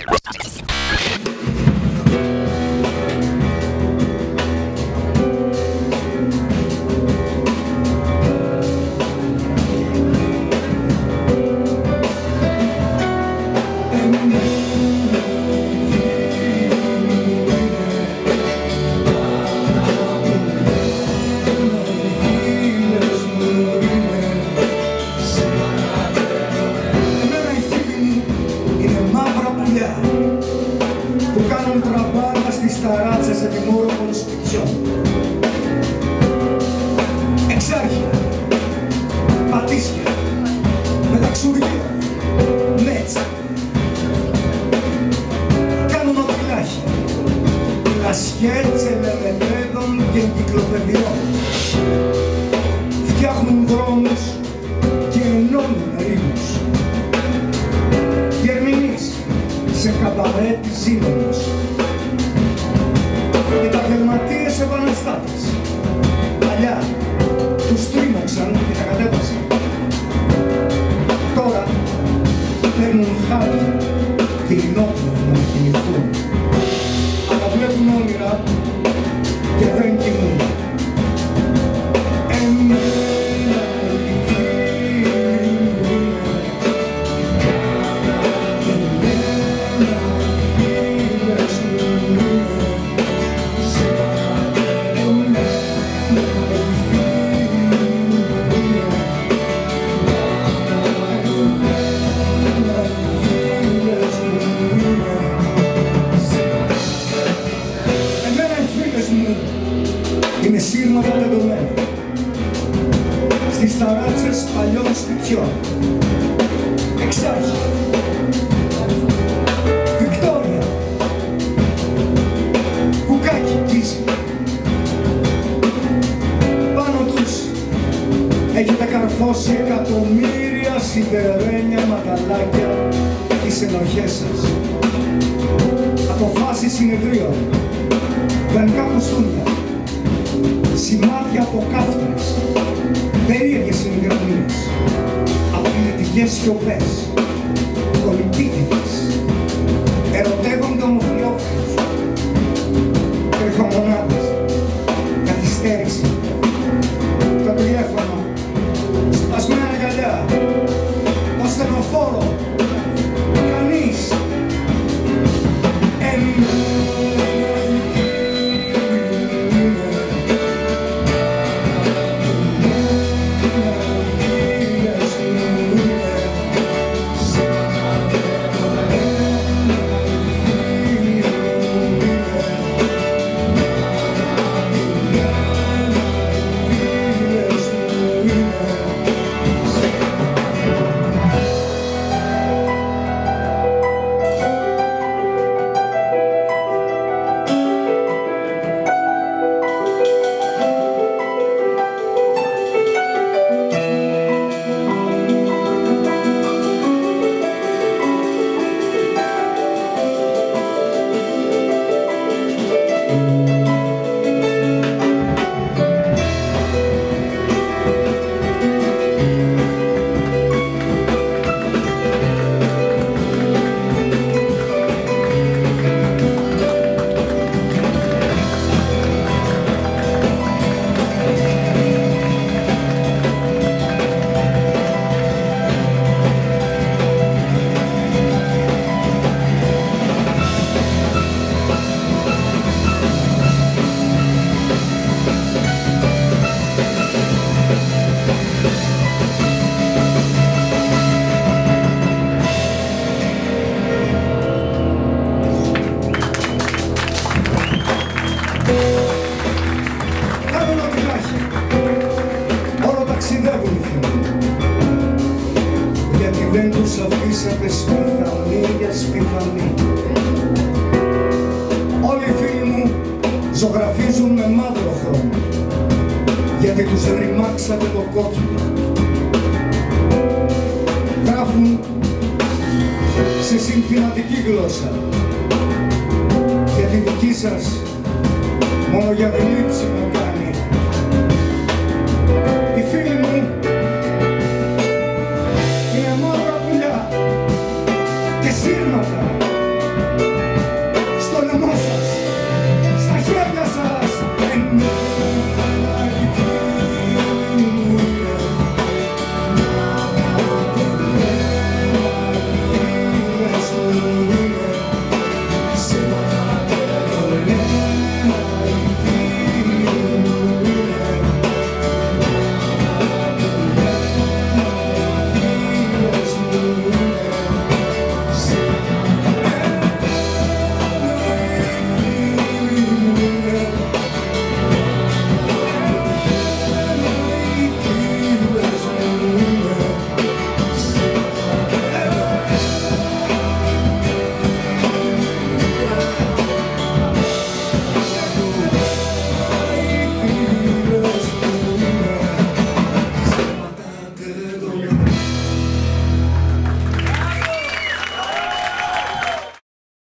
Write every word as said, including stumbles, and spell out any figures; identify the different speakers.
Speaker 1: που κάνουν τραμπάρα στις ταράτσες επιμόρφων σπιτιών. Εξάρχεια, πατήσια, μεταξουργία, μέτσα. Κάνουν ό,τι λάχει, λασιές ελεμετέδων και εγκυκλοπαιδιών. Φτιάχνουν δρόμους και ενώνουν ρήμους. Διερμηνείς σε καμπαρέ της Ζήμωνος. Επαγγελματίες επαναστάτες. Παλιά τους τρίμωξαν και τα κατέβασαν. Τώρα παίρνουν χάρη δεινόπνευμα να κινηθούν. Αλλά βλέπουν όνειρα και δεν κοιμούν. Είναι σύρματα δεδομένα στις ταράτσες παλιών σπιτιών. Εξάρχεια, Βικτόρια, κουκάκι κίζει. Πάνω τους έχετε καρφώσει εκατομμύρια σιδερένια μαγαλάκια τις ενοχές σας. Αποφάσεις συνεδρίων, δανεικά κουστούμια, σημάδια από κάφτρες, περίεργες συγκρατωνίες, απειλητικές σιωπές, κολυπίτιδες, ερωτεύονται ομοφυλόφιλους, τριχομονάδες, καθυστέρηση, το τηλέφωνο, σπασμένα γυαλιά, το στενοφόρο, κανείς. Γιατί δεν τους αφήσατε σπιθανή για σπιθανή. Όλοι οι φίλοι μου ζωγραφίζουν με μαύρο χρώμα, γιατί τους ρημάξατε το κόκκινο. Γράφουν σε συνθηματική γλώσσα, για τη δική σας μόνο για τη λήψη με